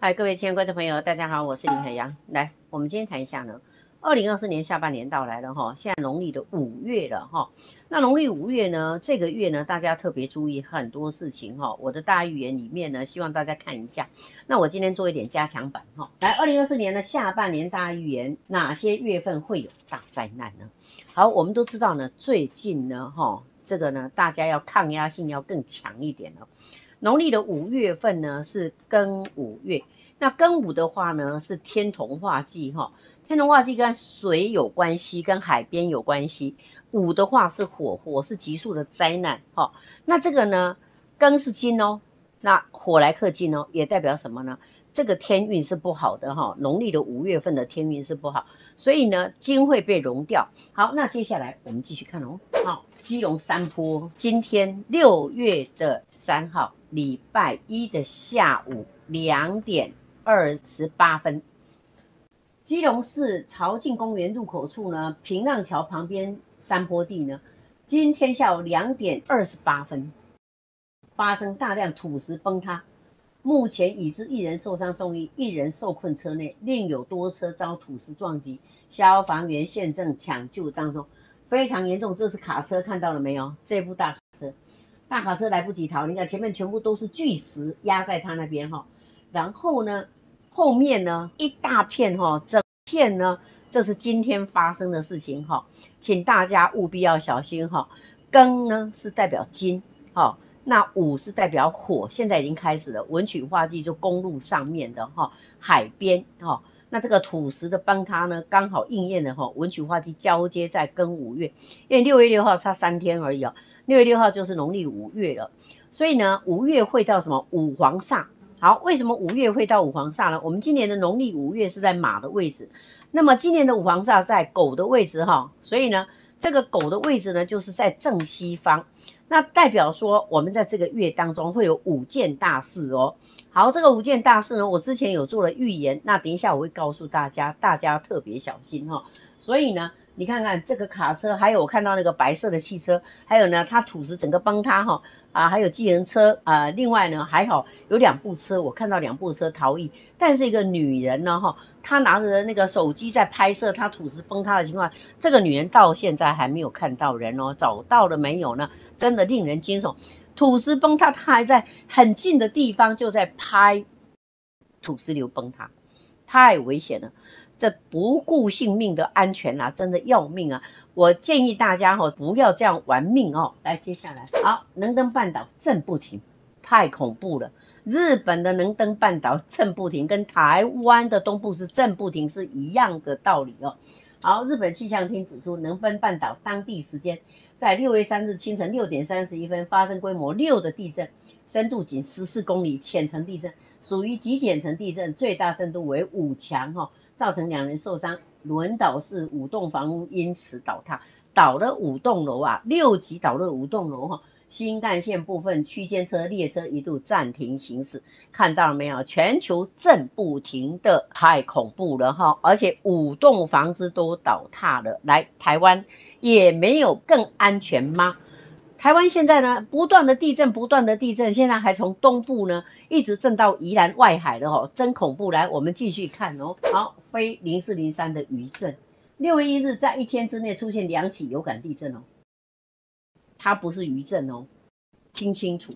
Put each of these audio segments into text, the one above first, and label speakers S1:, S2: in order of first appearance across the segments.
S1: 嗨，各位亲爱的观众朋友，大家好，我是林海洋。来，我们今天谈一下呢，2024年下半年到来了哈，现在农历的5月了哈。那农历5月呢，这个月呢，大家特别注意很多事情哈。我的大预言里面呢，希望大家看一下。那我今天做一点加强版哈。来，2024年的下半年大预言，哪些月份会有大灾难呢？好，我们都知道呢，最近呢这个呢，大家要抗压性要更强一点了。农历的5月份呢是庚午月，那庚午的话呢是天同化忌哈，天同化忌跟水有关系，跟海边有关系。午的话是火，火是急速的灾难哈。那这个呢，庚是金哦，那火来克金哦，也代表什么呢？这个天运是不好的哈，农历的5月份的天运是不好，所以呢金会被融掉。好，那接下来我们继续看哦。好，基隆山坡，今天6月3号。礼拜一的下午2点28分，基隆市潮境公园入口处呢，平浪桥旁边山坡地呢，今天下午2点28分发生大量土石崩塌，目前已知1人受伤送医，1人受困车内，另有多车遭土石撞击，消防员现正抢救当中，非常严重。这是卡车，看到了没有？这部大卡车。大卡车来不及逃，你看前面全部都是巨石压在他那边哈，然后呢，后面呢一大片哈，整片呢，这是今天发生的事情哈，请大家务必要小心哈。庚呢是代表金哈，那午是代表火，现在已经开始了，文曲化忌就公路上面的哈，海边哈。那这个土石的崩塌呢，刚好应验了文曲化忌交接在庚午月，因为6月6号差3天而已哦，6月6号就是农历5月了，所以呢，5月会到什么五黄煞？好，为什么5月会到五黄煞呢？我们今年的农历5月是在马的位置，那么今年的五黄煞在狗的位置哈，所以呢，这个狗的位置呢就是在正西方，那代表说我们在这个月当中会有5件大事哦。好，这个5件大事呢，我之前有做了预言，那等一下我会告诉大家，大家特别小心哈。所以呢，你看看这个卡车，还有我看到那个白色的汽车，还有呢，它土石整个崩塌哈还有计程车另外呢还好有2部车，我看到2部车逃逸，但是一个女人呢她拿着那个手机在拍摄她土石崩塌的情况，这个女人到现在还没有看到人哦，找到了没有呢？真的令人惊悚。土石崩塌，他还在很近的地方就在拍土石流崩塌，太危险了。这不顾性命的安全啊，真的要命啊！我建议大家不要这样玩命哦。来，接下来，好，能登半岛震不停，太恐怖了。日本的能登半岛震不停，跟台湾的东部是震不停是一样的道理哦。好，日本气象厅指出，能登半岛当地时间在6月3日清晨6点31分发生规模6的地震，深度仅14公里，浅层地震，属于极浅层地震，最大震度为5强造成2人受伤，轮岛市5栋房屋因此倒塌，倒了5栋楼啊，6级倒了5栋楼新干线部分区间车列车一度暂停行驶，看到了没有？全球震不停的，太恐怖了而且5栋房子都倒塌了。来，台湾也没有更安全吗？台湾现在呢，不断的地震，不断的地震，现在还从东部呢一直震到宜兰外海了真恐怖。来，我们继续看哦。好，非0403的余震，6月1日在1天之内出现2起有感地震它不是余震听清楚。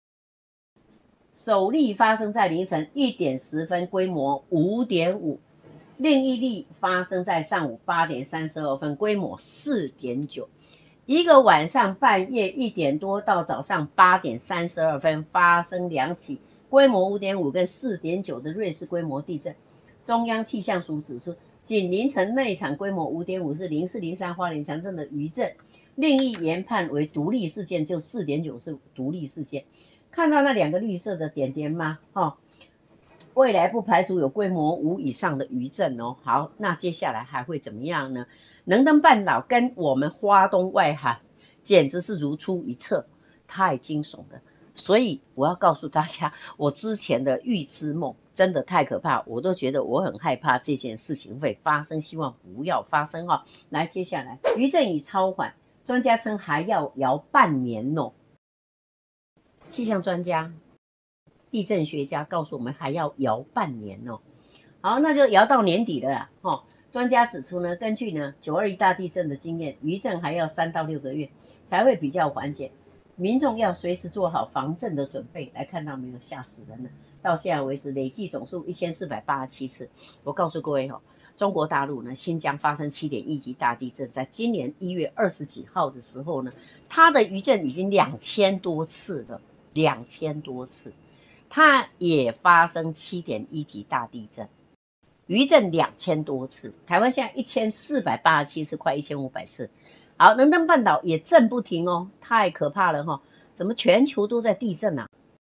S1: 首例发生在凌晨1点10分，规模5.5；另一例发生在上午8点32分，规模4.9。一个晚上半夜1点多到早上8点32分发生2起规模5.5跟4.9的瑞士规模地震。中央气象署指出，仅凌晨那一场规模5.5是0403花莲强震的余震，另一研判为独立事件，就4.9是独立事件。看到那2个绿色的点点吗？未来不排除有规模5以上的余震哦。好，那接下来还会怎么样呢？能登半岛跟我们花东外海简直是如出一辙，太惊悚了。所以我要告诉大家，我之前的预知梦真的太可怕，我都觉得我很害怕这件事情会发生，希望不要发生来，接下来余震已超缓，专家称还要摇半年气象专家地震学家告诉我们还要摇半年哦。好，那就摇到年底了啦。专家指出呢，根据呢921大地震的经验，余震还要3到6个月才会比较缓解，民众要随时做好防震的准备。来看到没有，吓死人了！到现在为止，累计总数1487次。我告诉各位中国大陆呢，新疆发生7.1级大地震，在今年1月20几号的时候呢，它的余震已经2000多次了，2000多次，它也发生7.1级大地震。余震2000多次，台湾现在1487次，快1500次。好，能登半岛也震不停哦，太可怕了怎么全球都在地震啊？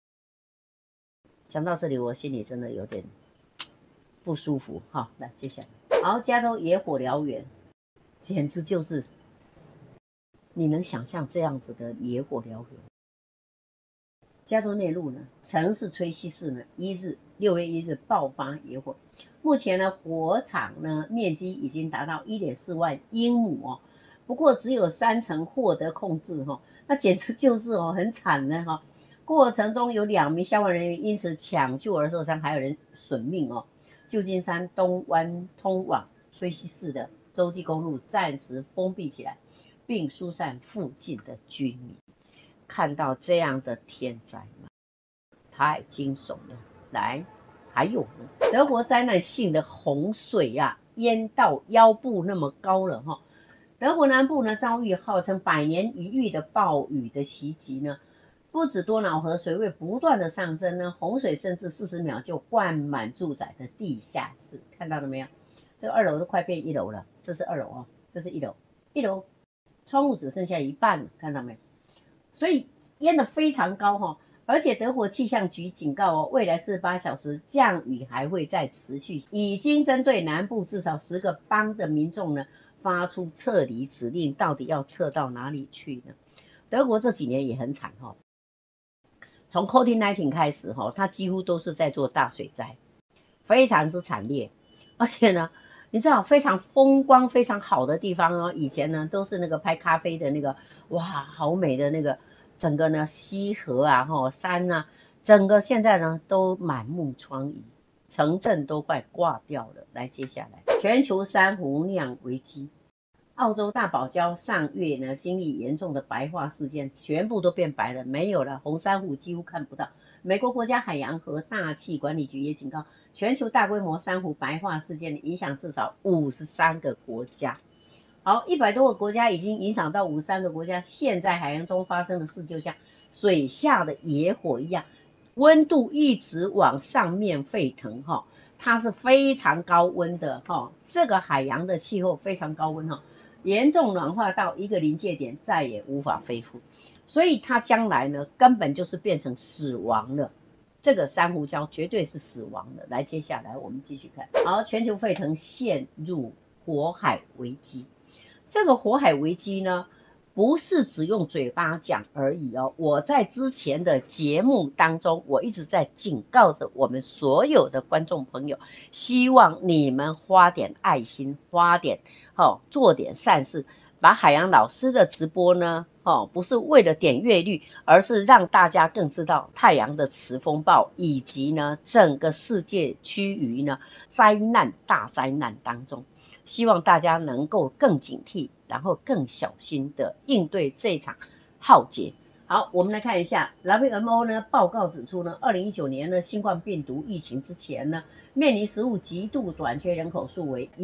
S1: 讲到这里，我心里真的有点不舒服来，接下来，好，加州野火燎原，简直就是你能想象这样子的野火燎原？加州内陆呢，城市崔西市呢6月1日爆发野火，目前呢火场呢面积已经达到1.4万英亩不过只有30%获得控制那简直就是很惨的过程中有2名消防人员因此抢救而受伤，还有人损命旧金山东湾通往崔西市的洲际公路暂时封闭起来，并疏散附近的居民。看到这样的天灾吗？太惊悚了。来，还有呢，德国灾难性的洪水淹到腰部那么高了德国南部呢遭遇号称100年一遇的暴雨的袭击呢，不止多瑙河水位不断的上升呢，洪水甚至40秒就灌满住宅的地下室。看到了没有？这个2楼都快变1楼了，这是2楼这是1楼，1楼窗户只剩下一半了，看到没？所以淹得非常高而且德国气象局警告未来48小时降雨还会再持续，已经针对南部至少10个邦的民众呢发出撤离指令，到底要撤到哪里去呢？德国这几年也很惨从 COVID-19 开始它几乎都是在做大水灾，非常之惨烈。而且呢，你知道非常风光非常好的地方以前呢都是那个拍咖啡的那个，哇，好美的那个整个呢溪河山整个现在呢都满目疮痍，城镇都快挂掉了。来，接下来，全球珊瑚酿危机。澳洲大堡礁上月呢经历严重的白化事件，全部都变白了，没有了，红珊瑚几乎看不到。美国国家海洋和大气管理局也警告，全球大规模珊瑚白化事件影响至少53个国家。好，100多个国家已经影响到53个国家。现在海洋中发生的事就像水下的野火一样，温度一直往上面沸腾它是非常高温的这个海洋的气候非常高温严重暖化到一个临界点，再也无法恢复，所以它将来呢根本就是变成死亡了。这个珊瑚礁绝对是死亡的。来，接下来我们继续看。好，全球沸腾陷入火海危机。这个火海危机呢不是只用嘴巴讲而已我在之前的节目当中，我一直在警告着我们所有的观众朋友，希望你们花点爱心，做点善事，把海洋老师的直播呢不是为了点阅率，而是让大家更知道太阳的磁风暴，以及呢整个世界趋于呢大灾难当中。希望大家能够更警惕，然后更小心的应对这场浩劫。好，我们来看一下 WMO 呢报告指出呢，2019年呢新冠病毒疫情之前呢，面临食物极度短缺，人口数为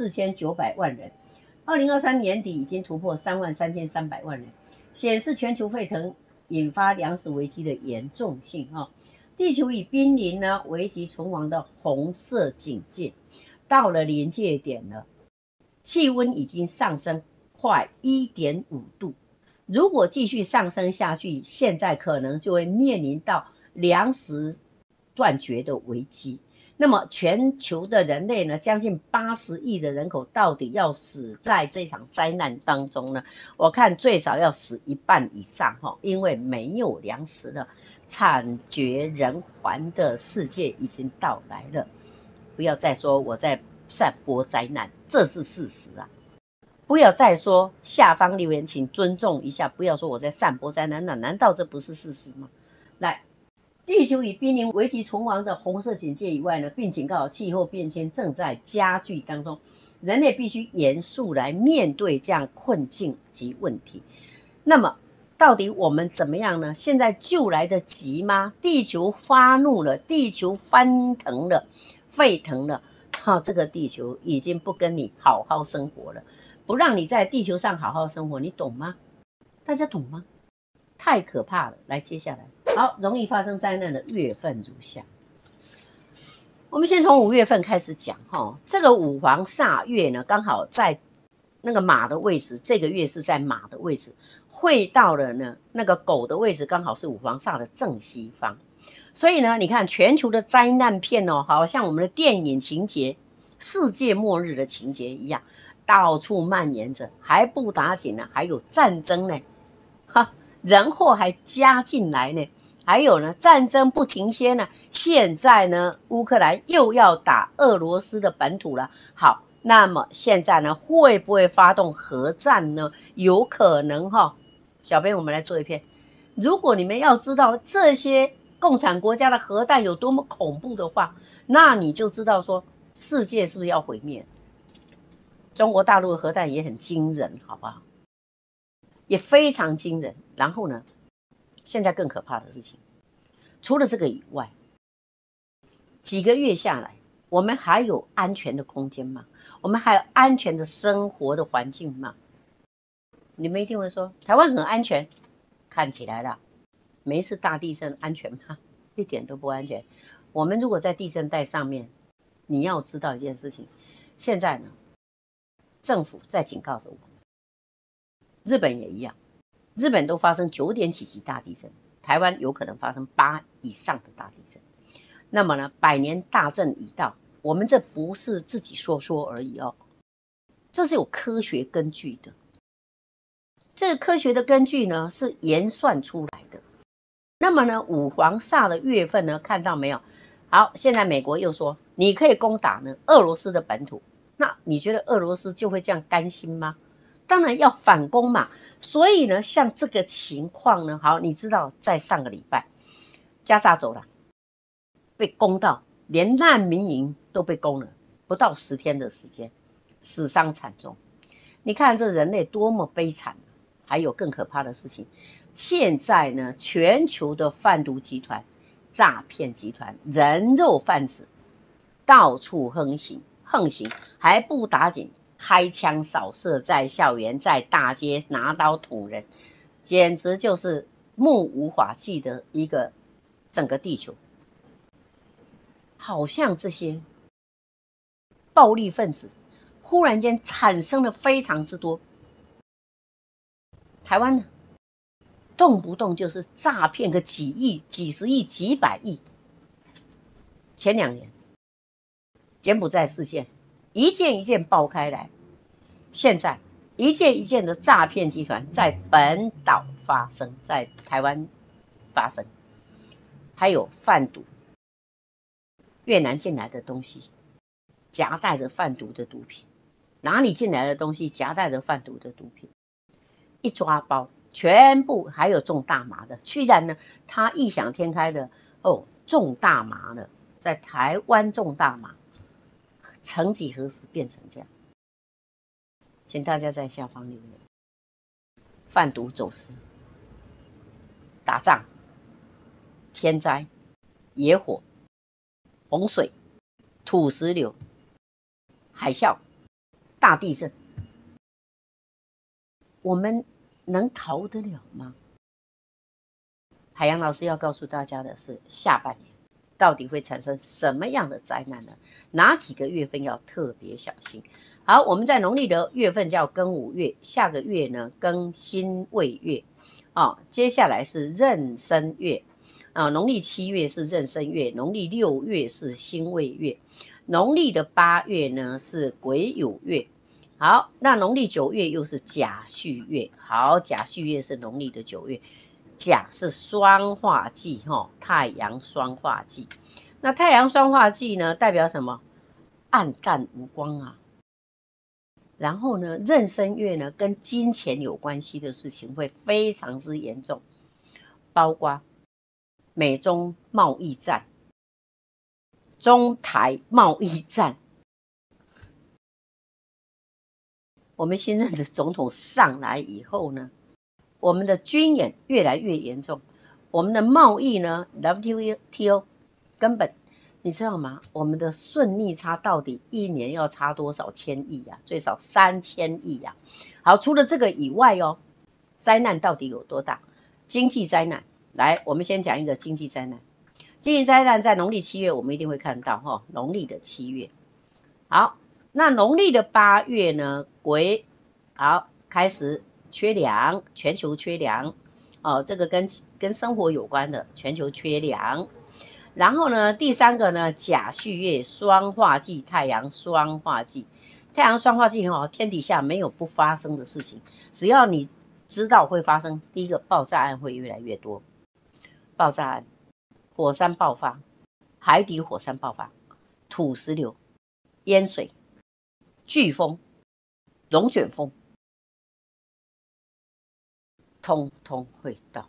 S1: 14900万人，2023年底已经突破33300万人，显示全球沸腾引发粮食危机的严重性地球已濒临呢危急存亡的红色警戒，到了临界点了。气温已经上升快 1.5 度，如果继续上升下去，现在可能就会面临到粮食断绝的危机。那么全球的人类呢，将近80亿的人口到底要死在这场灾难当中呢？我看最少要死1半以上因为没有粮食了，惨绝人寰的世界已经到来了。不要再说我在散播灾难，这是事实不要再说下方留言请尊重一下，不要说我在散播灾难，难道这不是事实吗？来， 地球已濒临危急存亡的红色警戒以外呢，并警告气候变迁正在加剧当中，人类必须严肃来面对这样困境及问题。那么，到底我们怎么样呢？现在救来得及吗？地球发怒了，地球翻腾了，沸腾了。这个地球已经不跟你好好生活了，不让你在地球上好好生活，你懂吗？大家懂吗？太可怕了。来，接下来，好，容易发生灾难的月份如下。我们先从5月份开始讲哈，这个五黄煞月呢，刚好在那个马的位置，这个月是在马的位置，会到了呢那个狗的位置，刚好是五黄煞的正西方。所以呢，你看全球的灾难片哦，好像我们的电影情节、世界末日的情节一样，到处蔓延着，还不打紧呢，还有战争呢，人祸还加进来呢。还有呢，战争不停歇呢。现在呢，乌克兰又要打俄罗斯的本土了。好，那么现在呢，会不会发动核战呢？有可能哈。小编，我们来做一篇。如果你们要知道这些共产国家的核弹有多么恐怖的话，那你就知道说世界是不是要毁灭。中国大陆的核弹也很惊人，好不好？也非常惊人。然后呢，现在更可怕的事情，除了这个以外，几个月下来，我们还有安全的空间吗？我们还有安全的生活的环境吗？你们一定会说，台湾很安全，看起来啦，每一次大地震安全吗？一点都不安全。我们如果在地震带上面，你要知道一件事情，现在呢，政府在警告着我们，日本也一样。日本都发生9点几级大地震，台湾有可能发生8以上的大地震。那么呢，100年大震已到，我们这不是自己说说而已哦，这是有科学根据的。这个科学的根据呢是研算出来的。那么呢，五黄煞的月份呢，看到没有？好，现在美国又说你可以攻打呢俄罗斯的本土，那你觉得俄罗斯就会这样甘心吗？当然要反攻嘛。所以呢，像这个情况呢，好，你知道在上个礼拜，加沙走廊被攻到，连难民营都被攻了，不到10天的时间，死伤惨重。你看这人类多么悲惨。还有更可怕的事情，现在呢，全球的贩毒集团、诈骗集团、人肉贩子到处横行，还不打紧，开枪扫射，在校园、在大街拿刀捅人，简直就是目无法纪的一个整个地球。好像这些暴力分子忽然间产生了非常之多。台湾呢，动不动就是诈骗个几亿、几十亿、几百亿。前2年，柬埔寨事件一件一件爆开来，现在一件一件的诈骗集团在本岛发生，在台湾发生，还有贩毒，越南进来的东西夹带着贩毒的毒品，哪里进来的东西夹带着贩毒的毒品，一抓包。全部还有种大麻的，居然呢，他异想天开的种大麻了，在台湾种大麻，曾几何时变成这样？请大家在下方留言。贩毒走私、打仗、天灾、野火、洪水、土石流、海啸、大地震，我们能逃得了吗？海洋老师要告诉大家的是，下半年到底会产生什么样的灾难呢？哪几个月份要特别小心？好，我们在农历的月份叫庚午月，下个月呢庚辛未月，接下来是壬申月，农历7月是壬申月，农历6月是辛未月，农历的8月呢是癸酉月。好，那农历9月又是甲戌月。好，甲戌月是农历的9月，甲是双化忌，太阳双化忌。那太阳双化忌呢，代表什么？暗淡无光啊。然后呢，壬申月呢，跟金钱有关系的事情会非常之严重，包括美中贸易战、中台贸易战。我们新任的总统上来以后呢，我们的军演越来越严重，我们的贸易呢 ，WTO 根本你知道吗？我们的顺利差到底一年要差多少千亿啊？最少3000亿啊！好，除了这个以外哦，灾难到底有多大？经济灾难，来，我们先讲一个经济灾难。经济灾难在农历7月，我们一定会看到哈，农历的7月。好，那农历的8月呢？好开始缺粮，全球缺粮哦，这个跟生活有关的，全球缺粮。然后呢，第3个呢，甲戌月双化忌，太阳双化忌。太阳双化忌哦，天底下没有不发生的事情，只要你知道会发生。第一个爆炸案会越来越多，爆炸案、火山爆发、海底火山爆发、土石流、淹水、飓风、龙卷风，通通会到。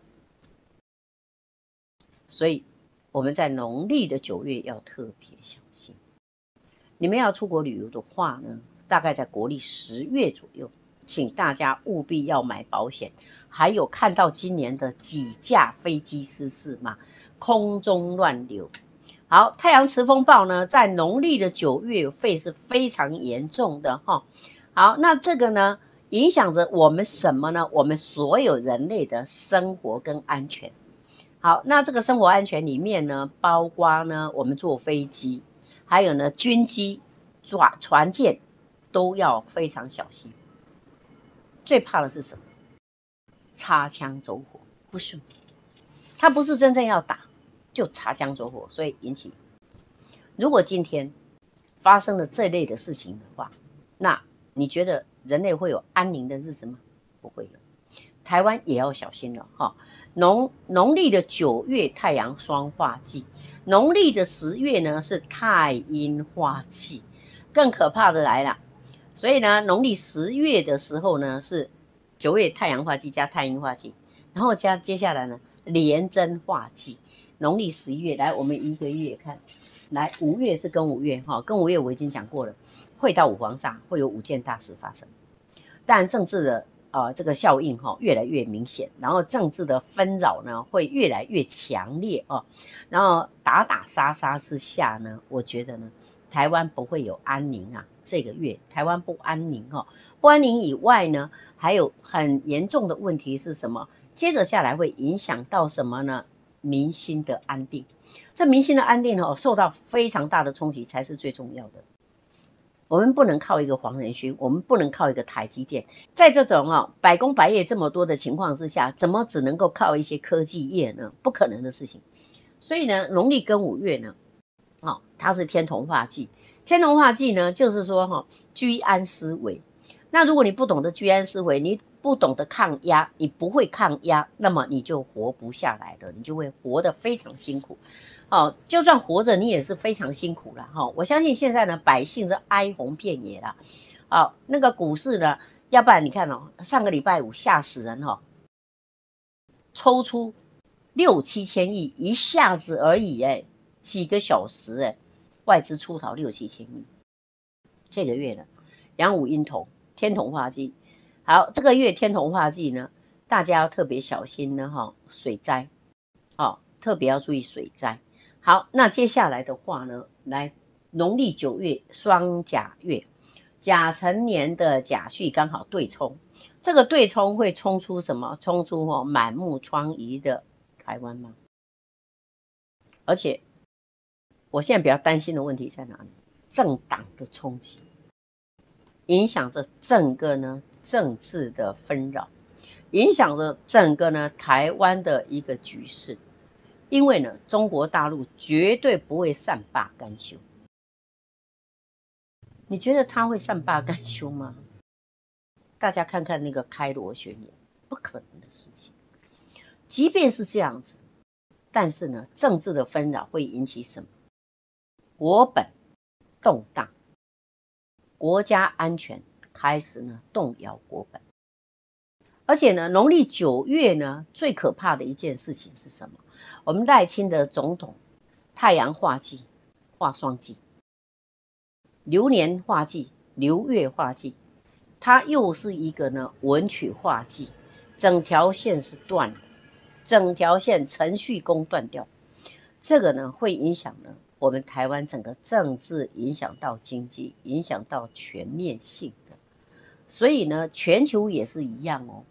S1: 所以我们在农历的9月要特别小心。你们要出国旅游的话呢，大概在国历10月左右，请大家务必要买保险。还有看到今年的几架飞机失事嘛，空中乱流。好，太阳磁风暴呢，在农历的9月会是非常严重的哈。好，那这个呢，影响着我们什么呢？我们所有人类的生活跟安全。好，那这个生活安全里面呢，包括呢，我们坐飞机，还有呢，军机、船舰都要非常小心。最怕的是什么？擦枪走火，不是，他不是真正要打，就擦枪走火，所以引起。如果今天发生了这类的事情的话，那你觉得人类会有安宁的日子吗？不会有。台湾也要小心了哈。农历的9月太阳双化忌，农历的10月呢是太阴化忌，更可怕的来了。所以呢，农历10月的时候呢是9月太阳化忌加太阴化忌，然后接下来呢廉贞化忌。农历11月来，我们一个月看，来5月是庚午月哈，庚午月我已经讲过了，会到五黄煞，会有5件大事发生。但政治的这个效应越来越明显，然后政治的纷扰呢会越来越强烈哦，然后打打杀杀之下呢，我觉得呢，台湾不会有安宁啊。这个月台湾不安宁哦，不安宁以外呢，还有很严重的问题是什么？接着下来会影响到什么呢？民心的安定。这民心的安定受到非常大的冲击才是最重要的。我们不能靠一个黄仁勋，我们不能靠一个台积电，在这种百工百业这么多的情况之下，怎么只能够靠一些科技业呢？不可能的事情。所以呢，农历庚午月呢，它是天同化忌。天同化忌呢，就是说居安思危。那如果你不懂得居安思危，你不懂得抗压，你不会抗压，那么你就活不下来了，你就会活得非常辛苦。就算活着，你也是非常辛苦了哈。我相信现在呢，百姓是哀鸿遍野啦。那个股市呢，要不然你看上个礼拜5吓死人抽出6、7千亿，一下子而已几个小时外资出逃6、7千亿。这个月呢，阳武阴同，天同化忌。好，这个月天同化忌呢，大家要特别小心呢水灾，特别要注意水灾。好，那接下来的话呢，来农历9月双甲月，甲辰年的甲戌刚好对冲，这个对冲会冲出什么？冲出满目疮痍的台湾吗？而且我现在比较担心的问题在哪里？政党的冲击，影响着整个呢政治的纷扰，影响着整个呢台湾的一个局势。因为呢，中国大陆绝对不会善罢甘休。你觉得他会善罢甘休吗？大家看看那个开罗宣言，不可能的事情。即便是这样子，但是呢，政治的纷扰会引起什么？国本动荡，国家安全开始呢动摇国本。 而且呢，农历9月呢，最可怕的一件事情是什么？我们赖清德总统太阳化忌，化双忌，流年化忌，流月化忌，它又是一个呢文曲化忌，整条线是断了，整条线程序宫断掉，这个呢会影响呢我们台湾整个政治，影响到经济，影响到全面性的，所以呢全球也是一样哦。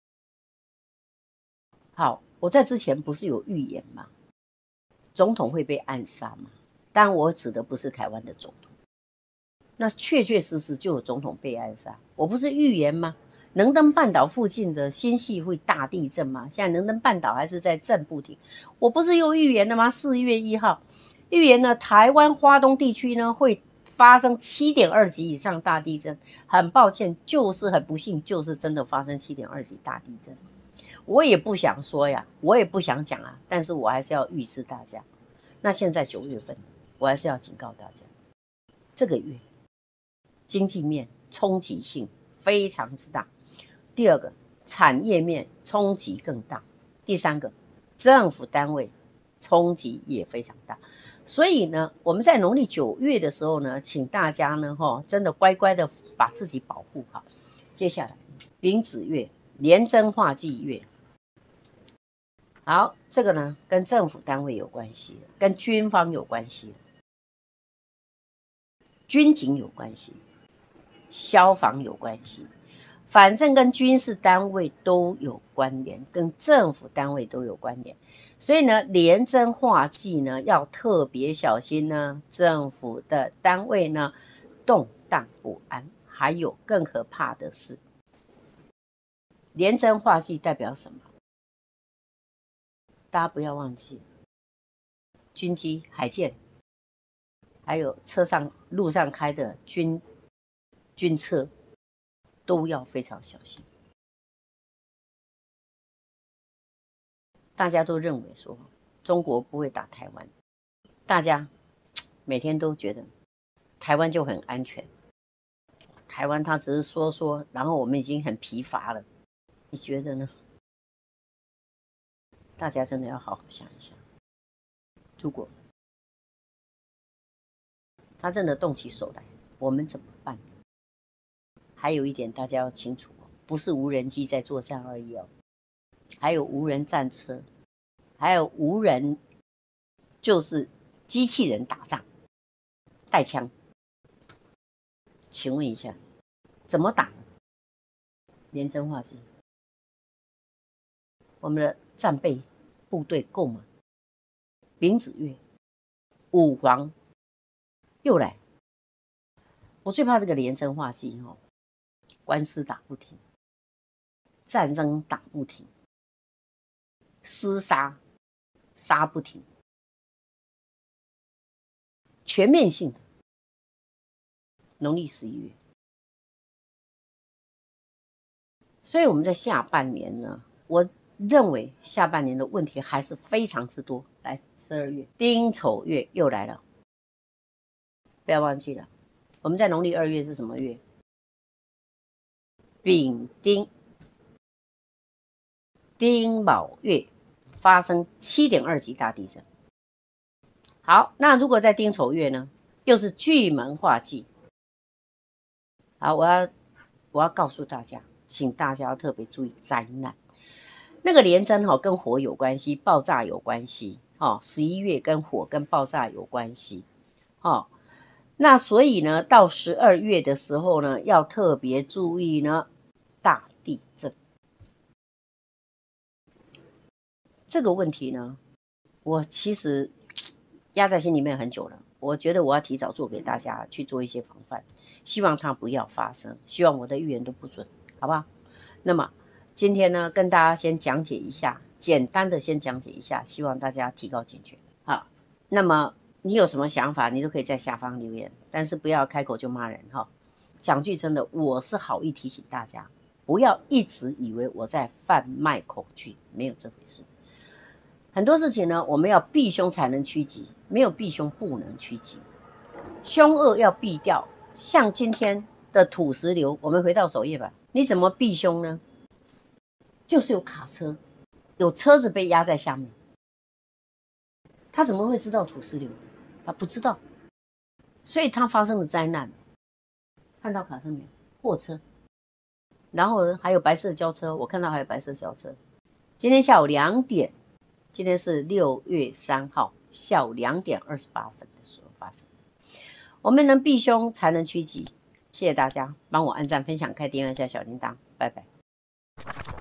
S1: 好，我在之前不是有预言吗？总统会被暗杀吗？当然，我指的不是台湾的总统，那确确实实就有总统被暗杀。我不是预言吗？能登半岛附近的新系会大地震吗？现在能登半岛还是在震不停。我不是又预言了吗？4月1号预言呢，台湾花东地区呢会发生7.2级以上大地震。很抱歉，就是很不幸，就是真的发生7.2级大地震。我也不想说呀，我也不想讲啊，但是我还是要预知大家。那现在9月份，我还是要警告大家，这个月经济面冲击性非常之大。第二个，产业面冲击更大。第三个，政府单位冲击也非常大。所以呢，我们在农历9月的时候呢，请大家呢，真的乖乖的把自己保护好。接下来，丙子月，廉贞化忌月。好，这个呢跟政府单位有关系，跟军方有关系，军警有关系，消防有关系，反正跟军事单位都有关联，跟政府单位都有关联。所以呢，廉贞化忌呢要特别小心呢，政府的单位呢动荡不安。还有更可怕的是，廉贞化忌代表什么？大家不要忘记，军机、海舰，还有车上、路上开的军车，都要非常小心。大家都认为说中国不会打台湾，大家每天都觉得台湾就很安全，台湾他只是说说，然后我们已经很疲乏了。你觉得呢？大家真的要好好想一想，如果他真的动起手来，我们怎么办？还有一点大家要清楚，不是无人机在作战而已哦，还有无人战车，还有无人，就是机器人打仗，带枪。请问一下，怎么打？廉贞化忌，我们的战备部队够吗？丙子月，五黄又来。我最怕这个廉贞化忌哦，官司打不停，战争打不停，厮杀不停，全面性的。农历11月，所以我们在下半年呢，我认为下半年的问题还是非常之多。来，12月丁丑月又来了，不要忘记了，我们在农历2月是什么月？丙丁，丁卯月发生7.2级大地震。好，那如果在丁丑月呢，又是巨门化忌。好，我要告诉大家，请大家要特别注意灾难。那个廉贞跟火有关系，爆炸有关系。11月跟火跟爆炸有关系。那所以呢，到12月的时候呢，要特别注意呢，大地震。这个问题呢，我其实压在心里面很久了。我觉得我要提早做给大家去做一些防范，希望它不要发生，希望我的预言都不准，好不好？那么今天呢，跟大家先讲解一下，简单的先讲解一下，希望大家提高警觉。好，那么你有什么想法，你都可以在下方留言，但是不要开口就骂人哈。讲句真的，我是好意提醒大家，不要一直以为我在贩卖恐惧，没有这回事。很多事情呢，我们要避凶才能趋吉，没有避凶不能趋吉。凶恶要避掉，像今天的土石流，我们回到首页吧。你怎么避凶呢？ 就是有卡车，有车子被压在下面。他怎么会知道土石流？他不知道，所以他发生了灾难。看到卡车没有？货车，然后呢还有白色轿车，我看到还有白色轿车。今天下午2点，今天是6月3号下午2点28分的时候发生。我们能避凶，才能趋吉。谢谢大家，帮我按赞、分享、开订阅、下小铃铛，拜拜。